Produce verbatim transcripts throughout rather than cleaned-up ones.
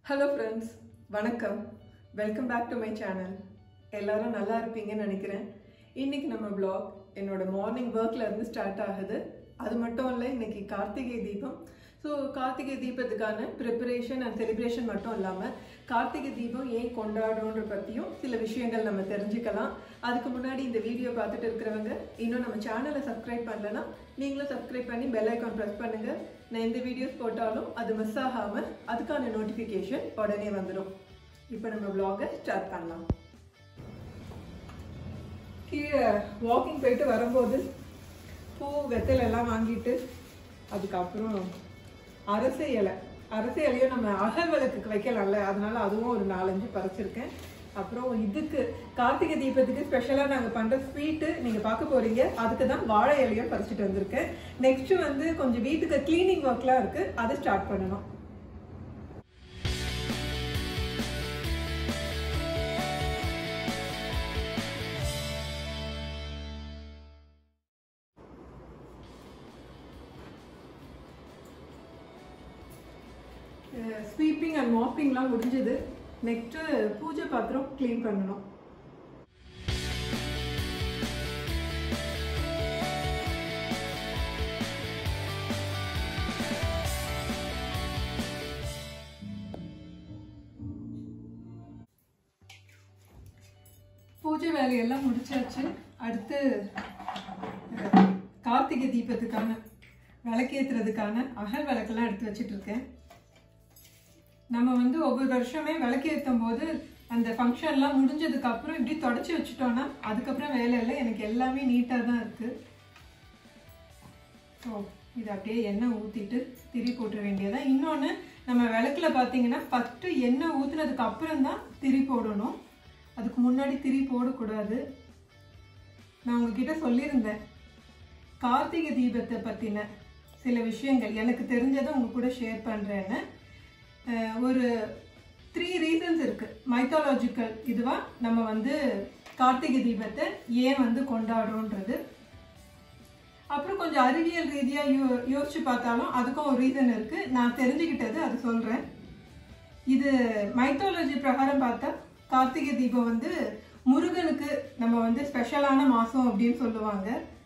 Hello friends, வணக்கம். Welcome back to my channel. எல்லாரும் நல்லா இருப்பீங்கன்னு நினைக்கிறேன். இன்னைக்கு நம்ம vlog என்னோட மார்னிங் வர்க்ல இருந்து ஸ்டார்ட் ஆகுது. அது மட்டும் இல்ல இன்னைக்கு கார்த்திகை தீபம். ஸோ கார்த்திகை தீபத்துக்கான ப்ரிப்பரேஷன் அண்ட் செலிப்ரேஷன் மட்டும் இல்லாமல் கார்த்திகை தீபம் ஏன் கொண்டாடுறோன்ற பற்றியும் சில விஷயங்கள் நம்ம தெரிஞ்சுக்கலாம். அதுக்கு முன்னாடி இந்த வீடியோ பார்த்துட்டு இருக்கிறவங்க இன்னும் நம்ம சேனலை சப்ஸ்கிரைப் பண்ணலன்னா நீங்களும் சப்ஸ்கிரைப் பண்ணி பெல் ஐக்கான் ப்ரெஸ் பண்ணுங்கள். நான் எந்த வீடியோஸ் போட்டாலும் அது மிஸ் ஆகாமல் அதுக்கான நோட்டிஃபிகேஷன் உடனே வந்துடும். இப்போ நம்ம vlog-ஐ ஸ்டார்ட் பண்ணலாம். கீழே வாக்கிங் போயிட்டு வரும்போது பூ வெத்தலை எல்லாம் வாங்கிட்டு அதுக்கப்புறம் அரசை இலை அரசை இலையும் நம்ம அகல் விளக்குக்கு வைக்கலாம்ல, அதனால அதுவும் ஒரு நாலஞ்சு பறிச்சிருக்கேன். அப்புறம் இதுக்கு கார்த்திகை தீபத்துக்கு ஸ்பெஷலாக நாங்கள் பண்ணுற ஸ்வீட்டு நீங்கள் பார்க்க போகிறீங்க. அதுக்கு தான் வாழை இலையும் பறிச்சுட்டு வந்திருக்கேன். நெக்ஸ்ட்டு வந்து கொஞ்சம் வீட்டுக்கு க்ளீனிங் ஒர்க்லாம் இருக்குது, அதை ஸ்டார்ட் பண்ணணும். ஸ்வீப்பிங் அண்ட் மாப்பிங்லாம் முடிஞ்சது. நெக்ஸ்ட்டு பூஜை பாத்திரம் க்ளீன் பண்ணணும். பூஜை வேலையெல்லாம் முடிச்சாச்சு. அடுத்து கார்த்திகை தீபத்துக்கான விளக்கேற்றுறதுக்கான அகல் விளக்கெல்லாம் எடுத்து வச்சுட்டு இருக்கேன். நம்ம வந்து ஒவ்வொரு வருஷமே விளக்கேற்றும் போது அந்த ஃபங்க்ஷன்லாம் முடிஞ்சதுக்கு அப்புறம் இப்படி தொடச்சி வச்சுட்டோன்னா அதுக்கப்புறம் வேலை இல்லை, எனக்கு எல்லாமே நீட்டாக தான் இருக்குது. ஸோ இதை அப்படியே எண்ணெய் ஊற்றிட்டு திரி போட்டுற வேண்டியதான். இன்னொன்று, நம்ம விளக்கில் பார்த்தீங்கன்னா ஃபஸ்ட்டு எண்ணெய் ஊற்றுனதுக்கு அப்புறம் தான் திரி போடணும், அதுக்கு முன்னாடி திரி போடக்கூடாது. நான் உங்ககிட்ட சொல்லியிருந்தேன் கார்த்திகை தீபத்தை பற்றின சில விஷயங்கள் எனக்கு தெரிஞ்சதை உங்க கூட ஷேர் பண்ணுறேன்னு. ஒரு த்ரீ ரீசன்ஸ் இருக்குது மைத்தாலஜிக்கல் இதுவாக நம்ம வந்து கார்த்திகை தீபத்தை ஏன் வந்து கொண்டாடுறோன்றது. அப்புறம் கொஞ்சம் அறிவியல் ரீதியாக யோ யோசிச்சு பார்த்தாலும் அதுக்கும் ஒரு ரீசன் இருக்குது. நான் தெரிஞ்சுக்கிட்டது அது சொல்கிறேன். இது மைத்தாலஜி பிரகாரம் பார்த்தா கார்த்திகை தீபம் வந்து முருகனுக்கு நம்ம வந்து ஸ்பெஷலான மாதம் அப்படின்னு சொல்லுவாங்க.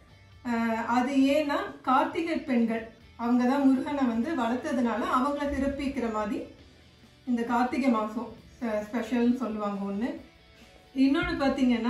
அது ஏன்னா கார்த்திகை பெண்கள் அவங்க தான் முருகனை வந்து வளர்த்ததுனால அவங்கள சிறப்பிக்கிற மாதிரி இந்த கார்த்திகை மாதம் ஸ்பெஷல்னு சொல்லுவாங்க ஒன்று. இன்னொன்று பார்த்தீங்கன்னா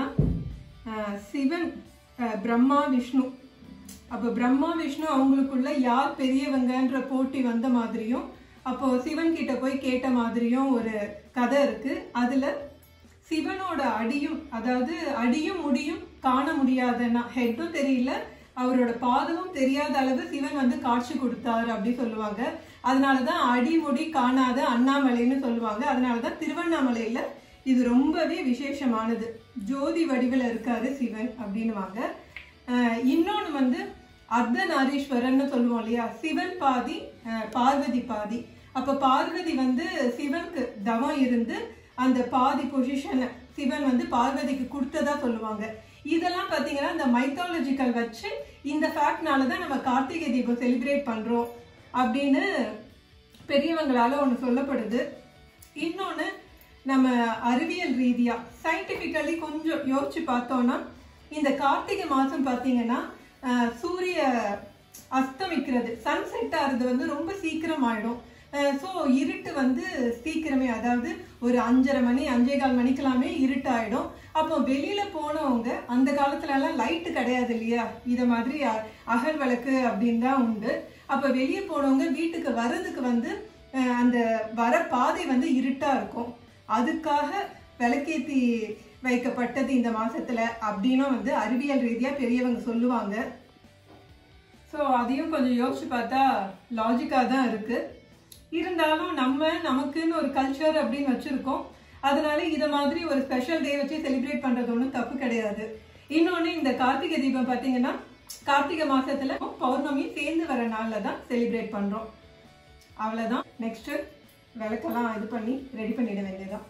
சிவன் பிரம்மா விஷ்ணு, அப்போ பிரம்மா விஷ்ணு அவங்களுக்குள்ள யார் பெரியவங்கன்ற போட்டி வந்த மாதிரியும் அப்போது சிவன் கிட்ட போய் கேட்ட மாதிரியும் ஒரு கதை இருக்குது. அதில் சிவனோட அடியும் அதாவது அடியும் முடியும் காண முடியாதன்னா ஹெட்டும் தெரியல அவரோட பாதமும் தெரியாத அளவு சிவன் வந்து காட்சி கொடுத்தாரு அப்படி சொல்லுவாங்க. அதனாலதான் அடிமுடி காணாத அண்ணாமலைன்னு சொல்லுவாங்க. அதனாலதான் திருவண்ணாமலையில இது ரொம்பவே விசேஷமானது, ஜோதி வடிவில் இருக்காரு சிவன் அப்படின்னுவாங்க. இன்னொன்று வந்து அர்த்தநாரீஸ்வரன்னு சொல்லுவோம் இல்லையா, சிவன் பாதி பார்வதி பாதி. அப்ப பார்வதி வந்து சிவனுக்கு தவம் இருந்து அந்த பாதி பொசிஷனை சிவன் வந்து பார்வதிக்கு கொடுத்ததா சொல்லுவாங்க. இதெல்லாம் பார்த்தீங்கன்னா இந்த மைத்தாலஜிக்கல் வச்சு இந்த ஃபேக்ட்னால தான் நம்ம கார்த்திகை தீபம் செலிப்ரேட் பண்ணுறோம் அப்படின்னு பெரியவங்களால ஒன்று சொல்லப்படுது. இன்னொன்று, நம்ம அறிவியல் ரீதியாக சயின்டிஃபிக்கலி கொஞ்சம் யோசிச்சு பார்த்தோன்னா இந்த கார்த்திகை மாதம் பார்த்தீங்கன்னா சூரிய அஸ்தமிக்கிறது சன்செட் ஆகிறது வந்து ரொம்ப சீக்கிரம் ஆகிடும். ஸோ இருட்டு வந்து சீக்கிரமே, அதாவது ஒரு அஞ்சரை மணி அஞ்சே கால் மணிக்கெல்லாமே இருட்டாயிடும். அப்போ வெளியில போனவங்க அந்த காலத்துல எல்லாம் லைட்டு கிடையாது இல்லையா, இதை மாதிரி அகல் விளக்கு அப்படின்னு தான் உண்டு. அப்போ வெளியே போனவங்க வீட்டுக்கு வர்றதுக்கு வந்து அந்த வர பாதை வந்து இருட்டா இருக்கும். அதுக்காக விளக்கேற்றி வைக்கப்பட்டது இந்த மாசத்துல அப்படின்னு வந்து அறிவியல் ரீதியா பெரியவங்க சொல்லுவாங்க. ஸோ அதையும் கொஞ்சம் யோசிச்சு பார்த்தா லாஜிக்காக தான் இருக்கு. இருந்தாலும் நம்ம நமக்குன்னு ஒரு கல்ச்சர் அப்படின்னு வச்சிருக்கோம், அதனால இதை மாதிரி ஒரு ஸ்பெஷல் டே வச்சு செலிப்ரேட் பண்றது ஒன்றும் தப்பு கிடையாது. இன்னொன்று, இந்த கார்த்திகை தீபம் பார்த்தீங்கன்னா கார்த்திகை மாசத்துல பௌர்ணமி சேர்ந்து வர நாள்ல தான் செலிப்ரேட் பண்றோம். அவ்வளவுதான். நெக்ஸ்ட் விளக்கெல்லாம் இது பண்ணி ரெடி பண்ணிட வேண்டியதான்.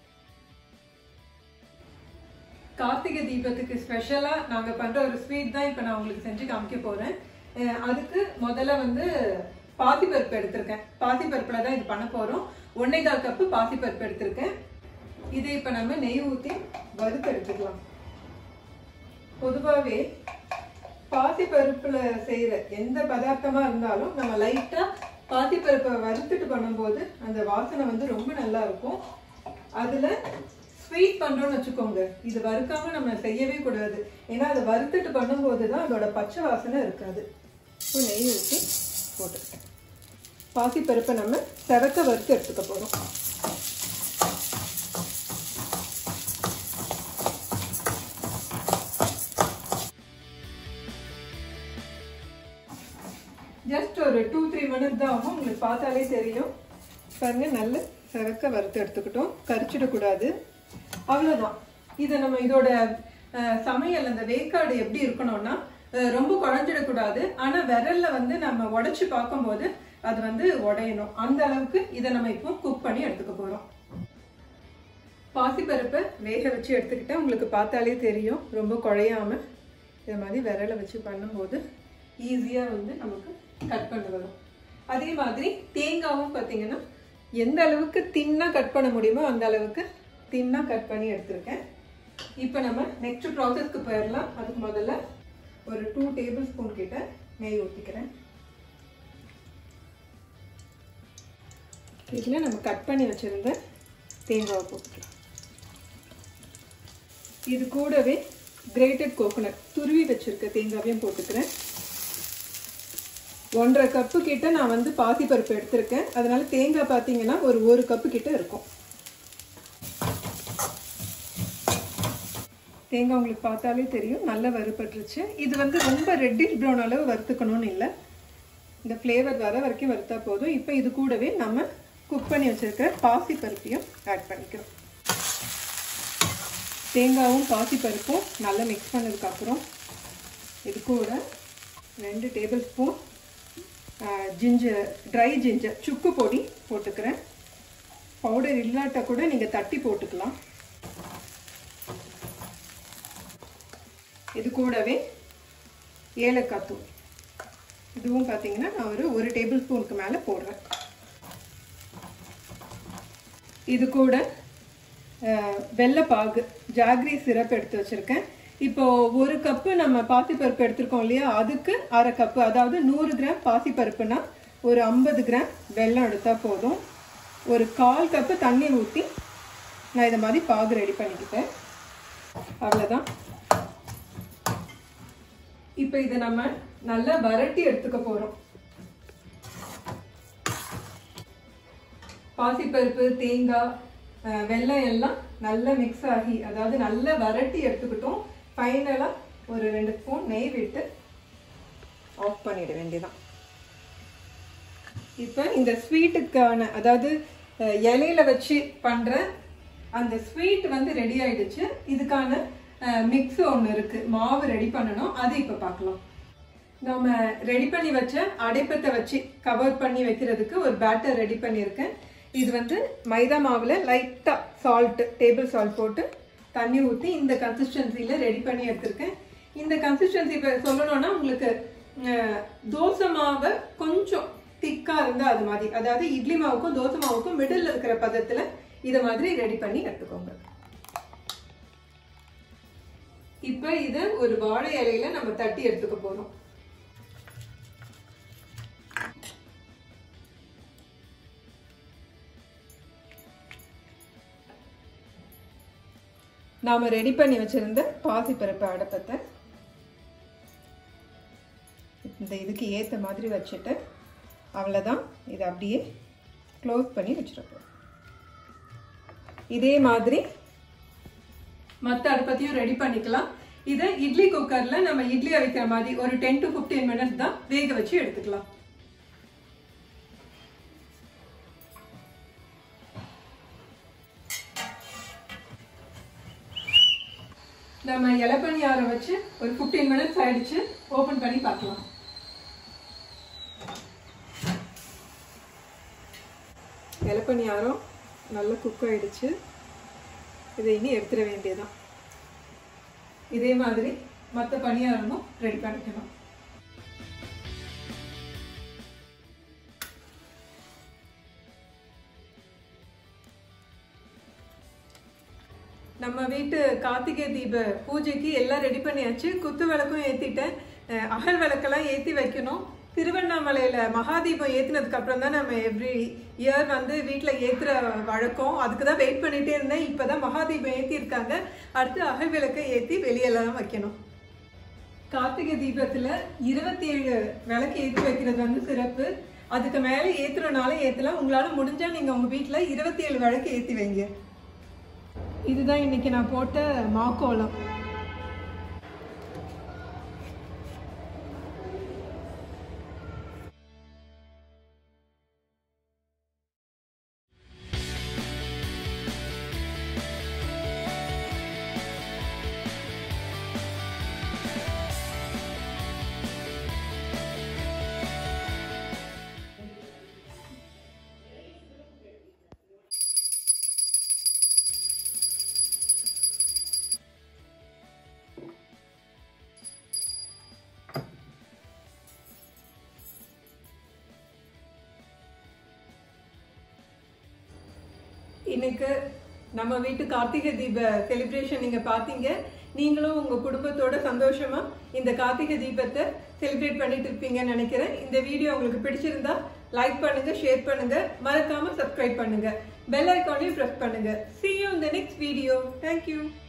கார்த்திகை தீபத்துக்கு ஸ்பெஷலா நாங்க பண்ற ஒரு ஸ்வீட் தான் இப்ப நான் உங்களுக்கு செஞ்சு காமிக்க போறேன். அதுக்கு முதல்ல வந்து பாசிப்பருப்பு எடுத்திருக்கேன். பாசிப்பருப்புல தான் இது பண்ண போறோம். ஒன்னே கால் கப்பு பாசிப்பருப்பு எடுத்திருக்கேன். இதை இப்ப நம்ம நெய் ஊற்றி வறுத்து எடுத்துக்கலாம். பொதுவாகவே பாசிப்பருப்புல செய்யற எந்த பதார்த்தமா இருந்தாலும் நம்ம லைட்டா பாசிப்பருப்பை வறுத்துட்டு பண்ணும்போது அந்த வாசனை வந்து ரொம்ப நல்லா இருக்கும். அதுல ஸ்வீட் பண்றோம்னு வச்சுக்கோங்க, இது வறுக்காம நம்ம செய்யவே கூடாது. ஏன்னா அதை வறுத்துட்டு பண்ணும்போது தான் அதோட பச்சை வாசனை இருக்காது. இப்போ நெய் ஊற்றி போட்டுருக்கேன். பாசிப்பருப்பை நம்ம செவக்க வறுத்து எடுத்துக்க போறோம். ஜஸ்ட் ஒரு டூ த்ரீ மினிட்ஸ் தான் ஆகும். உங்களுக்கு பார்த்தாலே தெரியும். பாருங்க, நல்ல செவக்க வறுத்து எடுத்துக்கிட்டோம். கரிச்சிடக்கூடாது. அவ்வளோதான். இதை நம்ம இதோட சமையல் அந்த வேக்காடு எப்படி இருக்கணும்னா ரொம்ப குழஞ்சிடக்கூடாது. ஆனா விரல்ல வந்து நம்ம உடைச்சு பார்க்கும்போது அது வந்து உடையணும். அந்த அளவுக்கு இதை நம்ம இப்போ குக் பண்ணி எடுத்துக்க போறோம். பாசிப்பருப்பை வேக வச்சு எடுத்துக்கிட்டேன். உங்களுக்கு பார்த்தாலே தெரியும், ரொம்ப குழையாம இதை மாதிரி விரலை வச்சு பண்ணும்போது ஈஸியா வந்து நமக்கு கட் பண்ண வரும். அதே மாதிரி தேங்காவும் பார்த்தீங்கன்னா எந்த அளவுக்கு தின்னா கட் பண்ண முடியுமோ அந்த அளவுக்கு தின்னா கட் பண்ணி எடுத்திருக்கேன். இப்போ நம்ம நெக்ஸ்ட் ப்ராசஸ்க்கு போயிடலாம். அதுக்கு முதல்ல ஒரு டூ டேபிள் ஸ்பூன் கிட்ட நெய் ஊற்றிக்கிறேன். இதில் நம்ம கட் பண்ணி வச்சிருந்த தேங்காவை போட்டுக்கலாம். இது கூடவே கிரேட்டட் கோகோனட் துருவி வச்சிருக்க தேங்காவையும் போட்டுக்கிறேன். ஒன்றரை கப்பு கிட்ட நான் வந்து பாசிப்பருப்பு எடுத்திருக்கேன். அதனால தேங்காய் பார்த்தீங்கன்னா ஒரு ஒரு கப்பு கிட்ட இருக்கும். தேங்காய் உங்களுக்கு பார்த்தாலே தெரியும், நல்லா வறுபட்டுருச்சு. இது வந்து ரொம்ப ரெட்டிஷ் ப்ரௌன் அளவு வறுத்துக்கணும்னு இல்லை, இந்த ஃப்ளேவர் வர வரைக்கும் வறுத்தா போதும். இப்போ இது கூடவே நம்ம குக் பண்ணி வச்சிருக்க பாசிப்பருப்பையும் ஆட் பண்ணிக்கிறோம். தேங்காயும் பாசிப்பருப்பும் நல்லா மிக்ஸ் பண்ணதுக்கப்புறம் இது கூட ரெண்டு table spoon ginger dry ginger சுக்கு பொடி போட்டுக்கிறேன். பவுடர் இல்லாட்ட கூட நீங்கள் தட்டி போட்டுக்கலாம். இது கூடவே ஏலக்காய் தூள், இதுவும் பார்த்தீங்கன்னா நான் ஒரு ஒரு டேபிள் ஸ்பூனுக்கு மேலே போடுறேன். இது கூட வெள்ளைப்பாகு ஜாக்ரி சிரப் எடுத்து வச்சுருக்கேன். இப்போ ஒரு கப்பு நம்ம பாசிப்பருப்பு எடுத்திருக்கோம் இல்லையா, அதுக்கு அரை கப்பு, அதாவது நூறு கிராம் பாசிப்பருப்புனா ஒரு ஐம்பது கிராம் வெல்லம் எடுத்தால் போதும். ஒரு கால் கப்பு தண்ணி ஊற்றி நான் இதை மாதிரி பாகு ரெடி பண்ணிக்கிட்டேன். அவ்வளோதான். இப்போ இதை நம்ம நல்லா வறட்டி எடுத்துக்க போகிறோம். பாசிப்பருப்பு, தேங்காய், வெல்லம் எல்லாம் நல்லா மிக்ஸ் ஆகி, அதாவது நல்லா வறட்டி எடுத்துக்கிட்டோம். ஃபைனலாக ஒரு ரெண்டு ஸ்பூன் நெய் விட்டு ஆஃப் பண்ணிட வேண்டியதான். இப்போ இந்த ஸ்வீட்டுக்கான, அதாவது இலையில வச்சு பண்ணுற அந்த ஸ்வீட் வந்து ரெடி ஆயிடுச்சு. இதுக்கான மிக்ஸ் ஒன்று இருக்கு, மாவு ரெடி பண்ணணும். அது இப்போ பார்க்கலாம். நம்ம ரெடி பண்ணி வச்ச அடைப்பத்தை வச்சு கவர் பண்ணி வைக்கிறதுக்கு ஒரு பேட்டர் ரெடி பண்ணியிருக்கேன். இது வந்து மைதா மாவில் லைட்டாக சால்ட், டேபிள் சால்ட் போட்டு தண்ணி ஊற்றி இந்த கன்சிஸ்டன்சியில் ரெடி பண்ணி எடுத்திருக்கேன். இந்த கன்சிஸ்டன்சி இப்போ சொல்லணும்னா உங்களுக்கு தோசை மாவை கொஞ்சம் திக்காக இருந்தால் அது மாதிரி, அதாவது இட்லி மாவுக்கும் தோசை மாவுக்கும் மிடில் இருக்கிற பதத்தில் இதை மாதிரி ரெடி பண்ணி எடுத்துக்கோங்க. இப்போ இதை ஒரு வாழை இலையில நம்ம தட்டி எடுத்துக்க போகிறோம். நாம ரெடி பண்ணி வச்சிருந்த பாசிப்பருப்பு அடைப்பத்தை இந்த இதுக்கு ஏற்ற மாதிரி வச்சுட்டு அவ்வளோதான். இதை அப்படியே க்ளோஸ் பண்ணி வச்சிருப்போம். இதே மாதிரி மற்ற அடுப்பத்தையும் ரெடி பண்ணிக்கலாம். இதை இட்லி குக்கரில் நம்ம இட்லி அவிக்கிற மாதிரி ஒரு டென் டு ஃபிஃப்டீன் மினிட்ஸ் தான் வேக வச்சு எடுத்துக்கலாம். நம்ம இலப்பணியாரம் வச்சு ஒரு ஃபிஃப்டீன் மினிட்ஸ் ஆயிடுச்சு. ஓப்பன் பண்ணி பார்க்கலாம். இலப்பணியாரம் நல்லா குக் ஆயிடுச்சு. இதை இனி எடுத்துட வேண்டியதான். இதே மாதிரி மற்ற பணியாரமும் ரெடி பண்ணிக்கணும். நம்ம வீட்டு கார்த்திகை தீப பூஜைக்கு எல்லாம் ரெடி பண்ணியாச்சு. குத்து விளக்கும் ஏற்றிட்டேன். அகல் விளக்கெல்லாம் ஏற்றி வைக்கணும். திருவண்ணாமலையில் மகாதீபம் ஏற்றினதுக்கு அப்புறம் தான் நம்ம எவ்ரி இயர் வந்து வீட்டில் ஏற்றுற வழக்கம். அதுக்கு தான் வெயிட் பண்ணிகிட்டே இருந்தேன். இப்போ தான் மகாதீபம் ஏற்றிருக்காங்க. அடுத்து அகல் விளக்கை ஏற்றி வெளியெல்லாம் வைக்கணும். கார்த்திகை தீபத்தில் இருபத்தி ஏழு விளக்கு ஏற்றி வைக்கிறது வந்து சிறப்பு. அதுக்கு மேலே ஏற்றுறனாலும் ஏற்றலாம். உங்களால் முடிஞ்சால் நீங்கள் உங்கள் வீட்டில் இருபத்தி ஏழு விளக்கு ஏற்றி வைங்க. இதுதான் இன்னைக்கு நான் போட்ட மாக்கோலம். இன்னைக்கு நம்ம வீட்டு கார்த்திகை தீப செலிப்ரேஷன் நீங்க பாத்தீங்க. நீங்களும் உங்க குடும்பத்தோட சந்தோஷமா இந்த கார்த்திகை தீபத்தை செலிப்ரேட் பண்ணிட்டு இருப்பீங்கன்னு நினைக்கிறேன். இந்த வீடியோ உங்களுக்கு பிடிச்சிருந்தா லைக் பண்ணுங்க, ஷேர் பண்ணுங்க, மறக்காம சப்ஸ்கிரைப் பண்ணுங்க, பெல் ஐகானையும் பிரஸ் பண்ணுங்க. See you in the next video. Thank you.